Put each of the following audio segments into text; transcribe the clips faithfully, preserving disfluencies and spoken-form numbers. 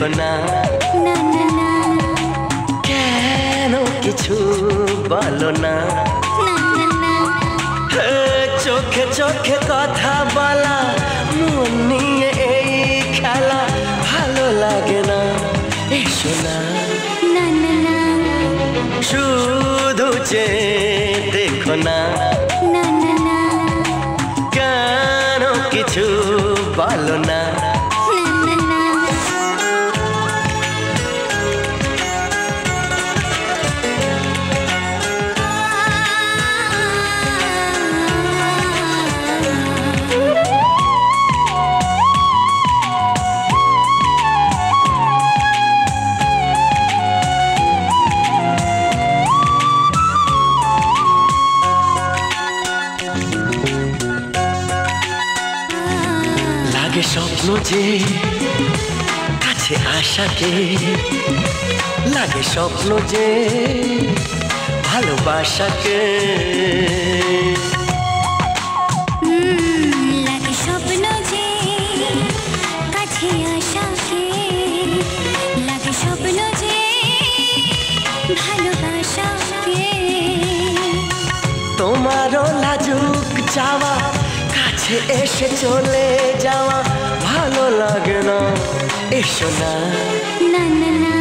দেখো না না না না কেন কিছু বলো না না না না হে, চোখে চোখে কথা বলা মন নিয়ে এই খেলা ভালো লাগে না এসো না না না না শুধু চেয়ে দেখো না না না না কেন কিছু বলো না না না লাগে স্বপ্ন যে কাছে আসাকে লাগে স্বপ্ন যে ভালোবাসাকে হুম, লাগে স্বপ্ন যে কাছে আসাকে লাগে স্বপ্ন যে ভালোবাসাকে তোমারও লাজুক যাওয়া কাছে এসে চলে যাওয়া ভালো লাগে না এসো না না না না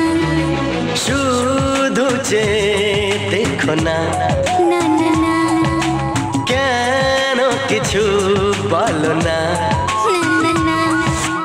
শুধু চেয়ে দেখো না না না না কেন কিছু বলো না না না না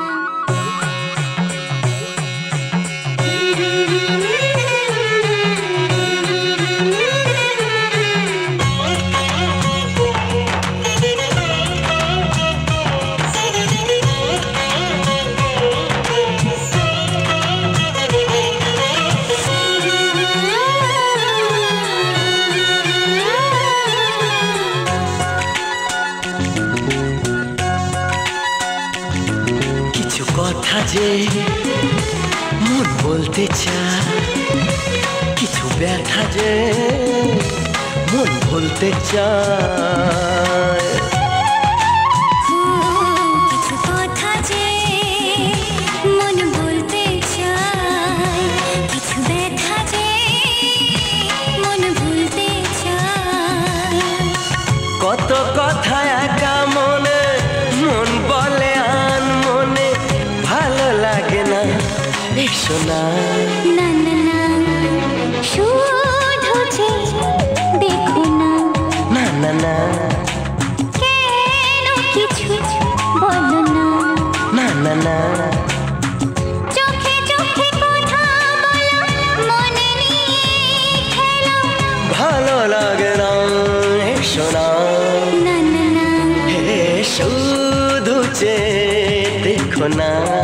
কিছু কথা যে মন বলতে চায় কিছু ব্যথা যে মন ভুলতে চায় কিছু কথা যে মন বলতে চায় কিছু ব্যথা যে মন ভুলতে চায় কত কথা একা মনে মন বলে আন মনে ভালো লাগে না এসো না না না না শুধু যে দেখো না না না না কেন কিছু বলো না না না না চোখে চোখে কথা বলো মনে নিয়ে খেলো ভালো লাগে না এসো না না না না হে শুধু চেয়ে দেখো না